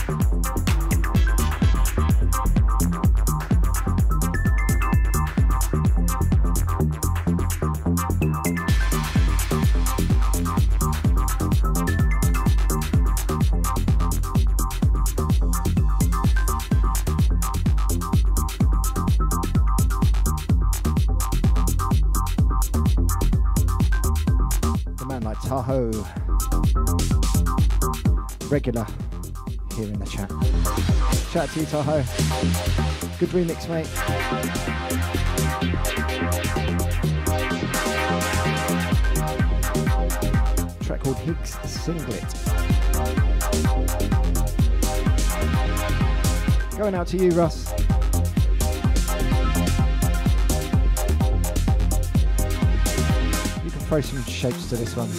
Taho, regular here in the chat. Shout out to you, Taho. Good remix, mate. Track called Higgs Singlet. Going out to you, Russ. Throw some shapes to this one.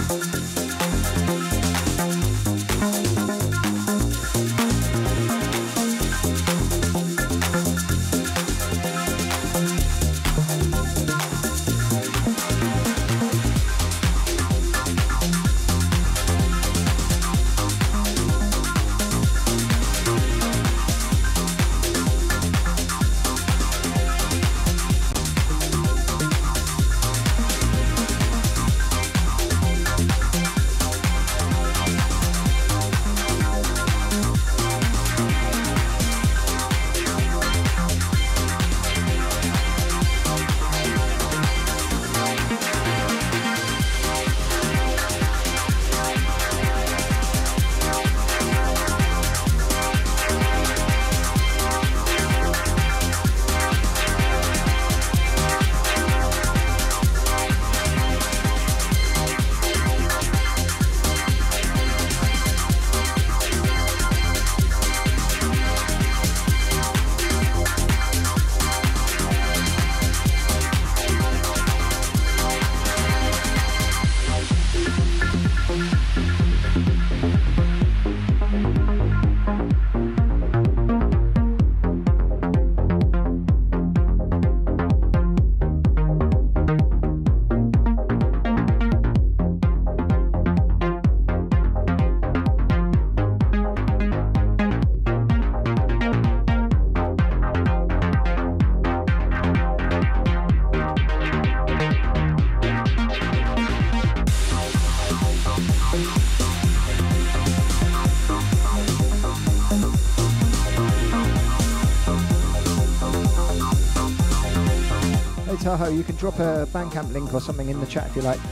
Taho, you can drop a Bandcamp link or something in the chat if you like.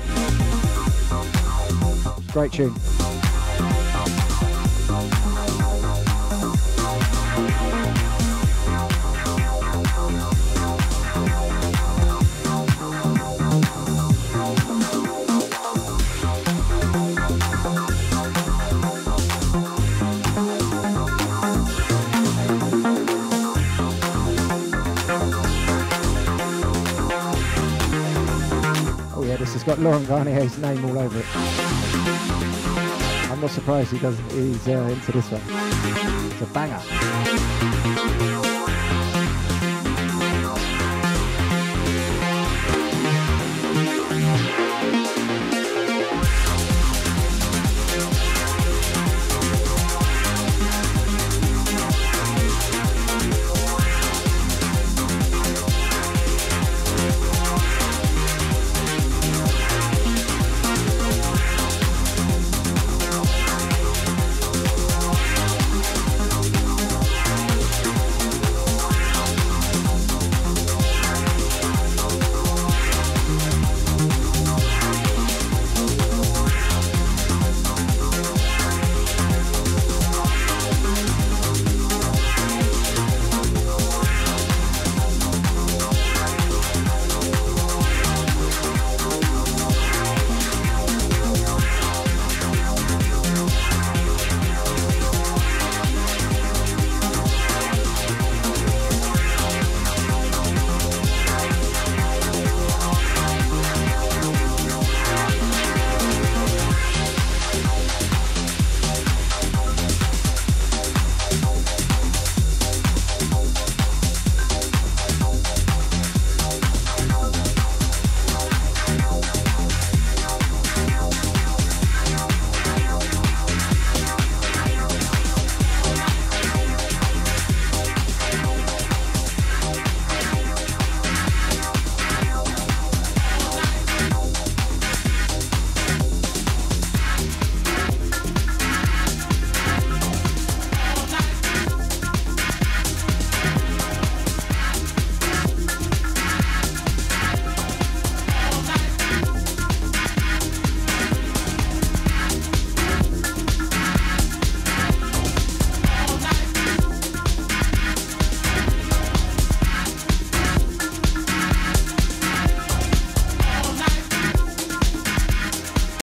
Great tune. This has got Laurent Garnier's name all over it. I'm not surprised he's into this one. It's a banger.